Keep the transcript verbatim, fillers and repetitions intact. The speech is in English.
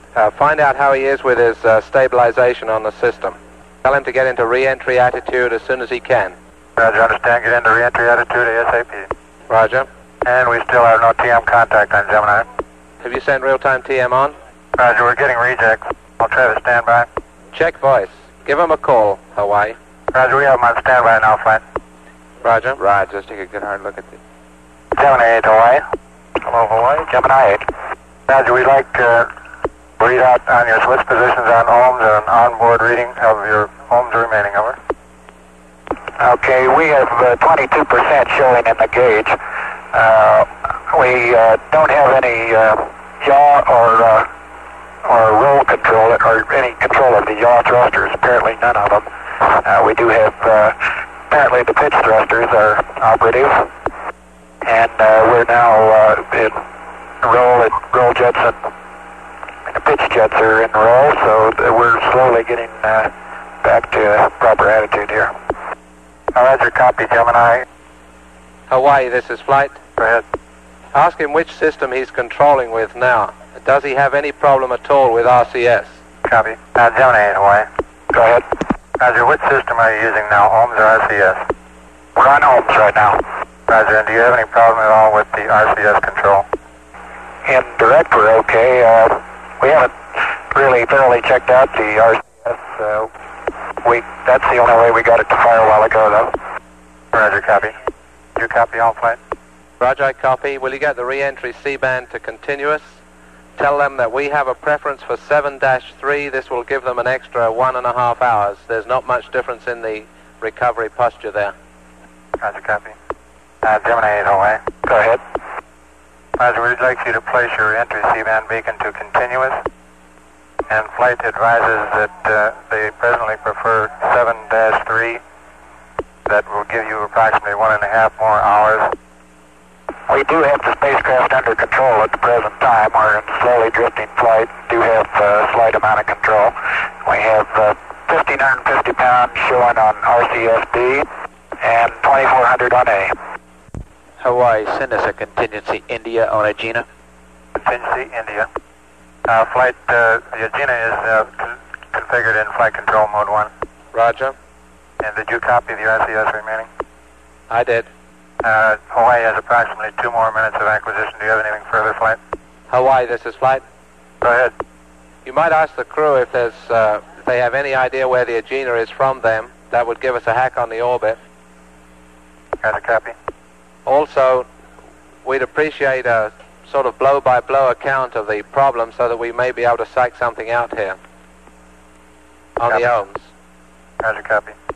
Uh, find out how he is with his uh, stabilization on the system. Tell him to get into re-entry attitude as soon as he can. Roger, understand. Get into re-entry attitude ASAP. Roger. And we still have no T M contact on Gemini. Have you sent real-time T M on? Roger, we're getting rejects. I'll try to stand by. Check voice. Give him a call, Hawaii. Roger, we have him on standby now, flight. Roger. Right, just take a good hard look at this. Gemini eight, Hawaii. Hello, Hawaii. Gemini eight. Roger, we'd like uh, read out on your switch positions on ohms and an onboard reading of your ohms remaining, over. Okay, we have uh, twenty-two percent showing in the gauge. Uh, we uh, don't have any uh, yaw or uh, or roll control or any control of the yaw thrusters. Apparently, none of them. Uh, we do have uh, apparently the pitch thrusters are operative, and uh, we're now uh, in roll and roll jets and the pitch jets are in roll. So we're slowly getting uh, back to proper attitude here. Roger, copy, Gemini. Hawaii, this is flight. Go ahead. Ask him which system he's controlling with now. Does he have any problem at all with R C S? Copy. Uh, Gemini eight, Hawaii. Go ahead. Roger, which system are you using now, ohms or R C S? We're on ohms right now. Roger, and do you have any problem at all with the R C S control? In direct, we're okay. Uh, we haven't really thoroughly checked out the R C S. Uh, we that's the only way we got it to fire a while ago, though. Roger, copy. You copy all flight? Roger, I copy. Will you get the re-entry C-band to continuous? Tell them that we have a preference for seven dash three. This will give them an extra one and a half hours. There's not much difference in the recovery posture there. Roger, copy. Uh, Gemini eight, Hawaii. Go ahead. Roger, we'd like you to place your entry C-band beacon to continuous. And flight advises that uh, they presently prefer seven dash three. That will give you approximately one and a half more hours. We do have the spacecraft under control at the present time. We're in slowly drifting flight. Do have a slight amount of control. We have uh, fifteen fifty pounds showing on R C S B and twenty-four hundred on A. Hawaii, send us a contingency India on Agena. Contingency India. Uh, flight, uh, the Agena is uh, con configured in flight control mode one. Roger. And did you copy the R C S remaining? I did. Uh, Hawaii has approximately two more minutes of acquisition. Do you have anything further, flight? Hawaii, this is flight. Go ahead. You might ask the crew if there's uh, if they have any idea where the Agena is from them. That would give us a hack on the orbit. Roger, copy. Also, we'd appreciate a sort of blow-by-blow account of the problem so that we may be able to psych something out here on Copy. the ohms. Roger, copy.